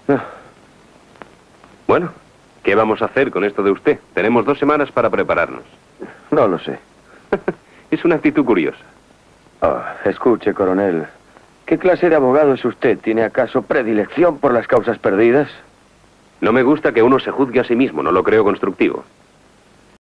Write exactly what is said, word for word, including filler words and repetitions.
No. Bueno, ¿qué vamos a hacer con esto de usted? Tenemos dos semanas para prepararnos. No lo sé. Es una actitud curiosa. Oh, escuche, coronel. ¿Qué clase de abogado es usted? ¿Tiene acaso predilección por las causas perdidas? No me gusta que uno se juzgue a sí mismo, no lo creo constructivo.